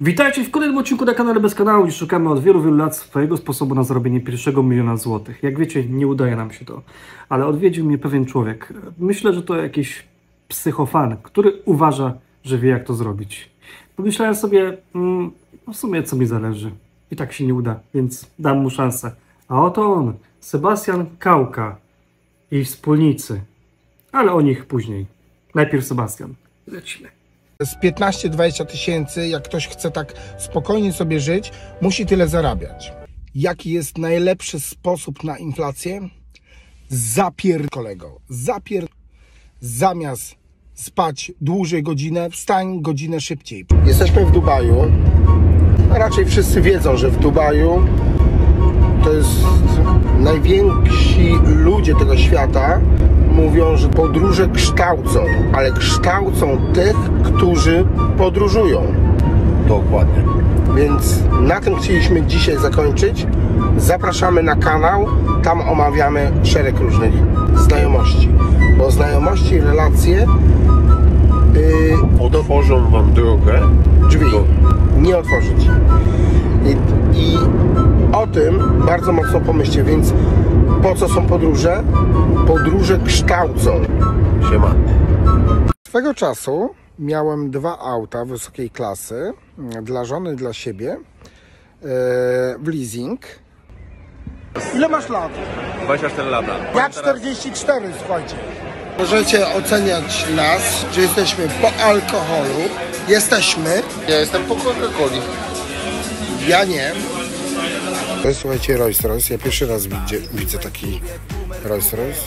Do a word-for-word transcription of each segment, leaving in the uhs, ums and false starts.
Witajcie w kolejnym odcinku na kanale Bez Kanału i szukamy od wielu, wielu lat swojego sposobu na zarobienie pierwszego miliona złotych. Jak wiecie, nie udaje nam się to, ale odwiedził mnie pewien człowiek. Myślę, że to jakiś psychofan, który uważa, że wie, jak to zrobić. Pomyślałem sobie, mm, no w sumie co mi zależy. I tak się nie uda, więc dam mu szansę. A oto on, Sebastian Kauka i wspólnicy. Ale o nich później. Najpierw Sebastian. Lecimy. Z piętnaście do dwudziestu tysięcy, jak ktoś chce tak spokojnie sobie żyć, musi tyle zarabiać. Jaki jest najlepszy sposób na inflację? Zapier... kolego. Zapier... Zamiast spać dłużej godzinę, wstań godzinę szybciej. Jesteśmy w Dubaju. A raczej wszyscy wiedzą, że w Dubaju to jest najwięksi ludzie tego świata. Mówią, że podróże kształcą, ale kształcą tych, którzy podróżują. Dokładnie. Więc na tym chcieliśmy dzisiaj zakończyć. Zapraszamy na kanał, tam omawiamy szereg różnych znajomości. Bo znajomości i relacje yy, otworzą wam drogę. drzwi. Do... Nie otworzyć. I, I o tym bardzo mocno pomyślcie, więc po co są podróże? Podróże kształcą. Siema. Swego czasu miałem dwa auta wysokiej klasy dla żony, dla siebie w leasing. Ile masz lat? dwadzieścia cztery lata. Ja czterdzieści cztery, słuchajcie. Możecie oceniać nas, czy jesteśmy po alkoholu. Jesteśmy. Ja jestem po Coca-Coli. Ja nie. To jest, słuchajcie, Rolls Royce. Ja pierwszy raz widzę, widzę taki Rolls Royce.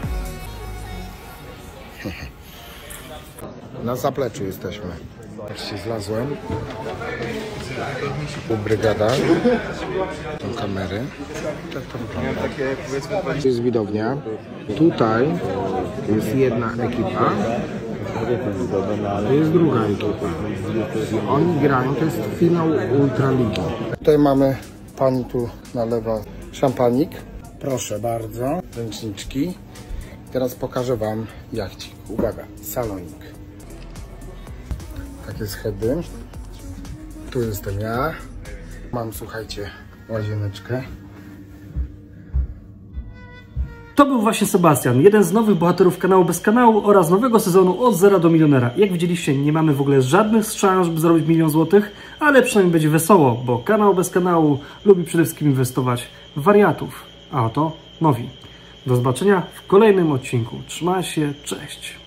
Na zapleczu jesteśmy. Patrzcie, zlazłem. U brygada. Są kamery. Tak to wygląda. To jest widownia. Tutaj jest jedna ekipa. To jest druga ekipa. Oni grają, to jest finał Ultraligi. Tutaj mamy, pani tu nalewa szampanik. Proszę bardzo. Ręczniczki. Teraz pokażę wam jachcik. Uwaga, salonik. Takie schody. Tu jestem ja. Mam, słuchajcie, łazieneczkę. To był właśnie Sebastian, jeden z nowych bohaterów kanału Bez Kanału oraz nowego sezonu Od Zera do Milionera. Jak widzieliście, nie mamy w ogóle żadnych szans, żeby zarobić milion złotych, ale przynajmniej będzie wesoło, bo kanał Bez Kanału lubi przede wszystkim inwestować w wariatów, a oto nowi. Do zobaczenia w kolejnym odcinku. Trzymaj się, cześć!